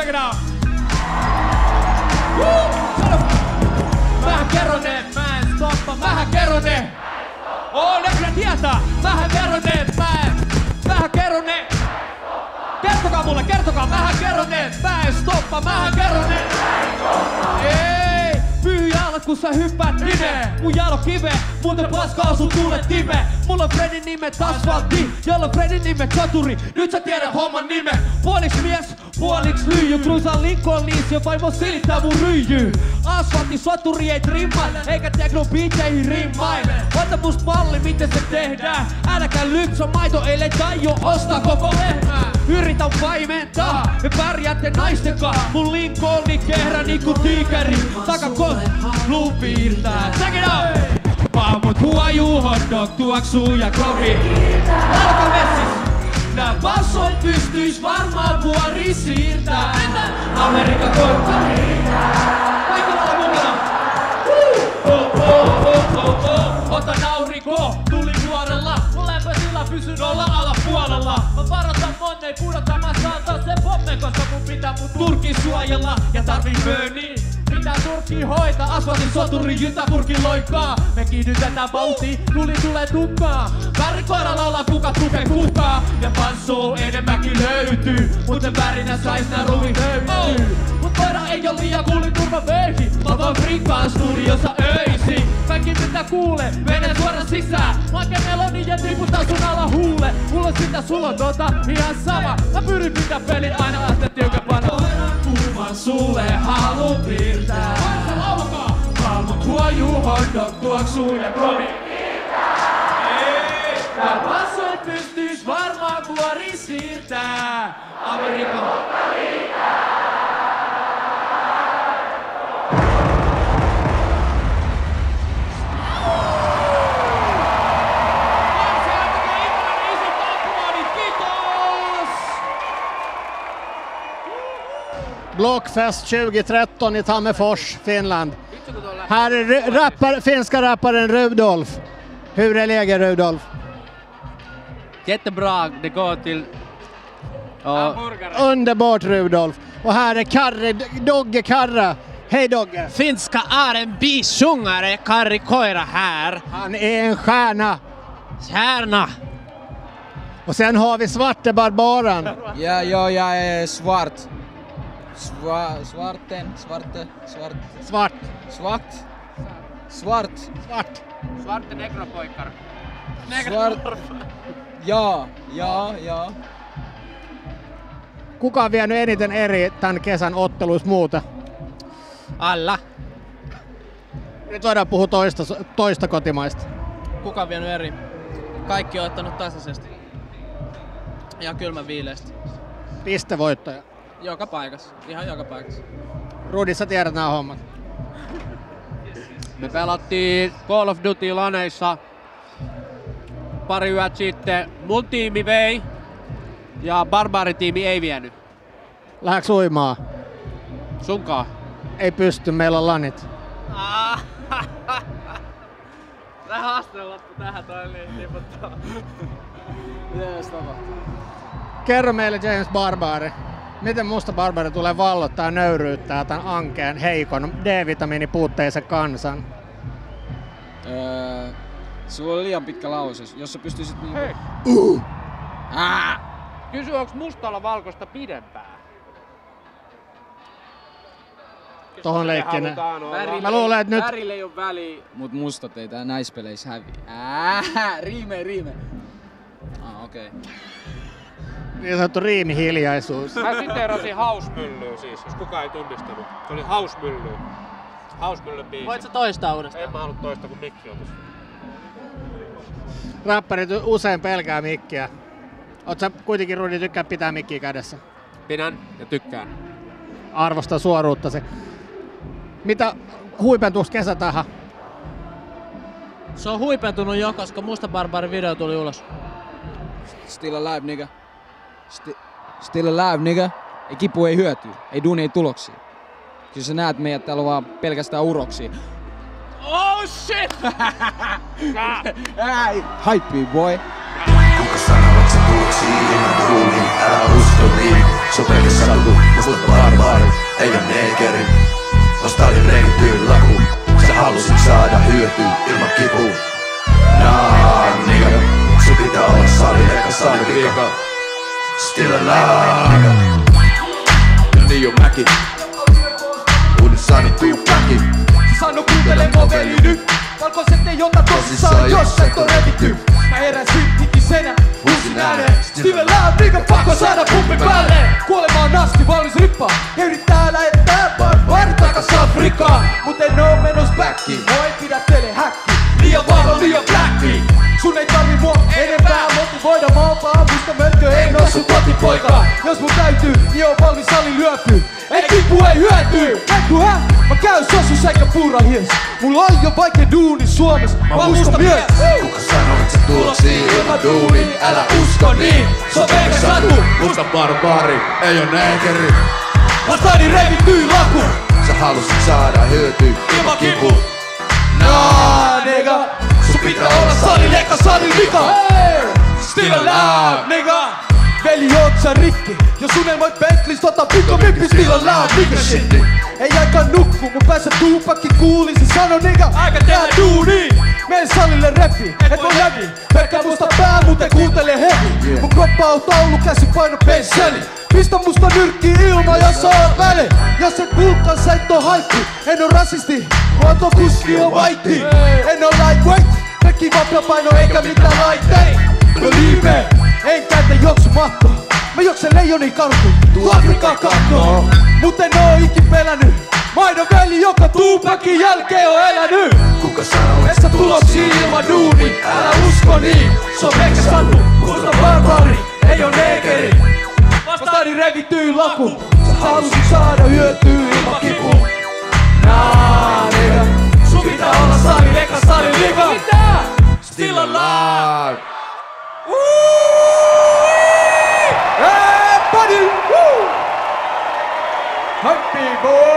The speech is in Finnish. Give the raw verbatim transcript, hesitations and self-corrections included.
check it out. Woo! Mähän kerron ne, mä en stoppa, mähän kerron ne. Oo, ne kyllä tietää. Mähän kerron ne, mä en, mähän kerron ne. Kertokaa mulle, kertokaa, mähän kerron ne, mä en stoppa, mähän kerron ne. Ei, pyy jalat kun sä hyppäät nimeen. Mun jalo kive, muuten paskaa sun tuulet time. Mulla on Fredin nimet asfaltti, jolla on Fredin nimet soturi. Nyt sä tiedät homman nime. Puoliks mies, puoliks lyijy. Cruisaan Lincoln Leeds ja vaimo silittää mun ryijy. Asfaltti soturi ei trimmaile, eikä tekno biiteihin rimmaile. Ota must malli, miten se tehdään. Äläkä lypsä maito, ellei taio ostaa koko lehmää. Yritän paimentaa, me pärjäätte naistenkaan. Mun Lincolni kehrä niinku tiikeri. Takakon, blue piirtää. Check it out! Paamut huojuu, hotdog tuoksuu ja klovi. Alka messis! Nää bassoit pystyis varmaan vuori siirtää. Amerikka kortta riitää. Kaikki olla mukana! Oh, oh, oh, oh, oh. Ota nauriko, tuli vuorella. Mun lämpötila pysy nolla alapuolella. Mä varotan monne, pudota mä saan taas sen pommen, koska mun pitää mun turki suojella. Ja tarvii bööniä. Pitää turkki hoitaa, asfaltin soturi jytäpurkin loikkaa. Me kiinnytetään vauhtiin, tuli tulee tukkaa. Värikoiralla ollaan kuka tukee kukaa. Ja panssoo enemmänkin löytyy, mut sen värinä sais nää ruvi höytyy. Mut koira ei oo liian kuulin turva veihin. Mä vaan frikkaan studiossa öisin. Kaikki mitä kuulee, menee suoraan sisään. Make meloni ja tiputtaa sun ala huule. Mulla on sitä, sulla on tota, ihan sama. Mä pyrin pitää pelin aina asteen tiukempana. Koiran kuvan sulle halu piirtää. Palmut huojuu, hotdog tuoksuu ja klovi piirtää. Tää bassoit pystyis varmaan vuori siirtää. Amerikka hokka riittää. Blockfest tjugohundratretton i Tammerfors, Finland. Här är rappar, finska rapparen Rudolf. Hur är läget, Rudolf? Jättebra, det går till... Underbart, Rudolf. Och här är Karre, Dogge Karra. Hej Dogge! Finska R and B-sjungare Karri Koira här. Han är en stjärna. Stjärna! Och sen har vi Svarte Barbaren. Ja, ja, jag är svart. Sva, svarten, svarte, svart. Svart. Svart. Svart. Svart. Svarte negropoikar. Svart. Ja, ja, ja. Kuka on vienyt eniten eri tämän kesän otteluissa muuta? Alla. Nyt voidaan puhua toista, toista kotimaista. Kuka on vienyt eri? Kaikki on ottanut tasaisesti. Ihan kylmän viileesti. Pistevoittaja. Joka paikassa. Ihan joka paikassa. Rudi, sä tiedät nämä hommat. Me pelattiin Call of Duty laneissa pari yöt sitten. Mun tiimi vei ja Barbaaritiimi ei vienyt. Lähdäänkö uimaan? Sunkaan? Ei pysty, meillä on lanit. Tää haasteen loppu tähän toi tiputtaa. Mitä jos tapahtuu? Kerro meille James Barbari. Miten Musta Barbari tulee vallottaa ja nöyryyttää tämän ankeen, heikon, D-vitamiinipuutteisen kansan? Öö, sulla oli liian pitkä lause, jos sä pystyisit niinku... Hei! Uh! Ah! Kysy, onks mustalla valkoista pidempää? Tohon leikkinen. Mä luulen, että nyt... Värille ei oo väliä, mut mustat ei tää näissä peleissä häviä. Äähä! Riime, riime! Ah, okei. Okay. Niin sanottu riimihiljaisuus. Mä siteerasin Hausmyllyä siis, jos kukaan ei tunnistanut. Se oli Hausmylly. Hausmyllyn biisi. Voit sä toistaa uudestaan? En mä halua toista, kun mikki on tossa. Räppärit usein pelkää mikkiä. Oot sä kuitenkin, Rudi, tykkää pitää mikkiä kädessä? Pidän ja tykkään. Arvostaa suoruuttasi. Mitä huipentuuks kesä tähän? Se on huipentunut jo, koska Musta Barbarin video tuli ulos. Still alive, nigga. Sti- still alive, nigga. Ei kipu, ei hyötyä. Ei duuni, ei tuloksia. Kyllä sä näet meidät täällä vaan pelkästään uroksia. Oh shit! Hype, boy. Kuka sanoo, et sä tuloksia ilman duunia. Älä usko niin, se on pelkäs satu. Musta barbaari, ei oo neekeri. Nostalgin revittyy laku. Sä halusit saada hyötyä ilman kipua. Nah, nigga, sun pitää olla sali, eikä sali vika. Still alive, nigga. Ja niin on mäki. Uudessani tuu mäki. Sano kuuntele mua veli nyt. Valkoiset ei ota tosissaan, jos et oo revitty. Mä heräsin hikisenä, uusin ääneen. Still alive, nigga, pakko saada pumpi päälle. Kuolemaan asti valmis rippaa. He yrittää lähettää barbari takas Afrikaan. Mut en oo menos backiin, mua ei pidättele häkki. Liian vahva, liian blacki. Sun ei tarvi mua enempää motivoida. Mä oon vaan musta mörkö, ei oo sun kotipoika. Jos mun täytyy, niin on valmis sali lyöpyy. Ei kipu, ei hyötyy. Näkyy hä? Mä käyn sosus eikä puura hies. Mulla on jo vaikea duuni Suomessa, mä uskon mies. Kuka sanoo, et sä tuloksia ilman duunin? Älä usko niin, se on pelkäs satu. Musta barbaari, ei oo neekeri. Vastaani revittyy laku. Sä halusit saada hyötyä ilman kipu. Nah, nigga. Sun pitää olla sali, leikka sali vika. Still alive, nigga. Veli, oot sä rikki? Jos unelmoit Bentley's, tota pikko mippi. Still alive, nigga shit. Ei aika nukku, mun päässä Tupakki kuulisi. Sano nigga, aika tehdä duuni. Mene salille repi, et voi läpi. Pelkkä musta pää, muuten kuuntele hevi. Mun kroppa on taulu, käsi paino pensseli. Pistä musta nyrkki ilma, jos on väli. Jos et puhukkaan, sä et oo haippi. En oo rasisti, muoto kuski on vaitti. En oo lightweight, rekki vaplapaino eikä mitään laitteet. Believe, en käytä juoksumattoa. Mä juoksen leijonin karkuun, tuu Afrikaan kattoon. Mut en oo ikin pelännyt. Maidon veli, joka Tupakin jälkeen on elänyt. Kuka sanoo, et sä tuloksia ilman duuni? Älä usko niin, se on pelkkä satu. Musta barbaari, ei oo neekeri. Vastaani revittyy laku. Sä halusit saada hyötyä ilman kipua. Nah, nigga. Sun pitää olla sali, eka sali, liga. Still alive. Hey, buddy! Woo! Happy boy!